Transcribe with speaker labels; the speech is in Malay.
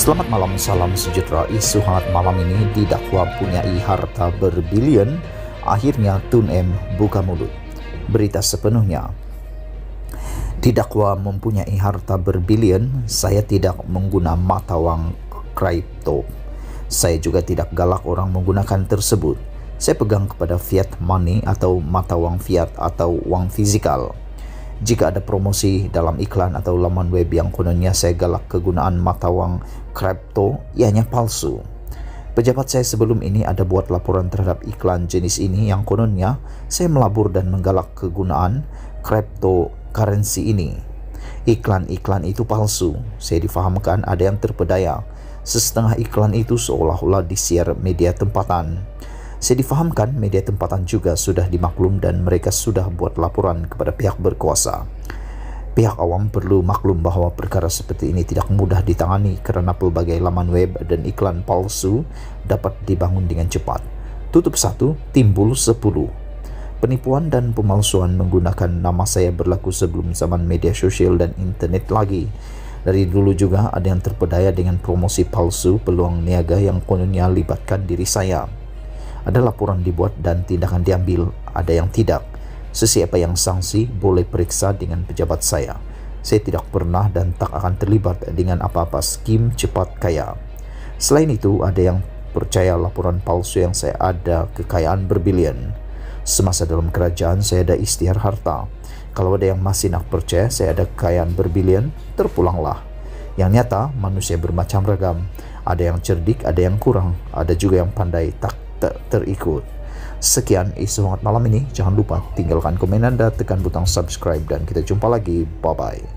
Speaker 1: Selamat malam, salam sejahtera. Isu hangat malam ini didakwa punyai harta berbilion, akhirnya Tun M buka mulut. Berita sepenuhnya. Didakwa mempunyai harta berbilion, saya tidak menggunakan mata wang kripto. Saya juga tidak galak orang menggunakan tersebut. Saya pegang kepada fiat money atau mata wang fiat atau wang fisikal. Jika ada promosi dalam iklan atau laman web yang kononnya saya galak kegunaan mata wang kripto, ianya palsu. Pejabat saya sebelum ini ada buat laporan terhadap iklan jenis ini yang kononnya saya melabur dan menggalak kegunaan cryptocurrency ini. Iklan-iklan itu palsu. Saya difahamkan ada yang terpedaya. Setengah iklan itu seolah-olah disiar media tempatan. Saya difahamkan media tempatan juga sudah dimaklum dan mereka sudah buat laporan kepada pihak berkuasa. Pihak awam perlu maklum bahwa perkara seperti ini tidak mudah ditangani kerana pelbagai laman web dan iklan palsu dapat dibangun dengan cepat. Tutup 1, timbul 10. Penipuan dan pemalsuan menggunakan nama saya berlaku sebelum zaman media sosial dan internet lagi. Dari dulu juga ada yang terpedaya dengan promosi palsu peluang niaga yang kononnya libatkan diri saya. Ada laporan dibuat dan tindakan diambil, ada yang tidak. Sesiapa yang sanksi boleh periksa dengan pejabat saya. Saya tidak pernah dan tak akan terlibat dengan apa-apa skim cepat kaya. Selain itu, ada yang percaya laporan palsu yang saya ada kekayaan berbilion. Semasa dalam kerajaan, saya ada ikhtiar harta. Kalau ada yang masih nak percaya saya ada kekayaan berbilion, terpulanglah. Yang nyata, manusia bermacam ragam. Ada yang cerdik, ada yang kurang. Ada juga yang pandai tak terikut. Sekian isu hangat malam ini. Jangan lupa tinggalkan komen Anda, tekan butang subscribe dan kita jumpa lagi. Bye bye.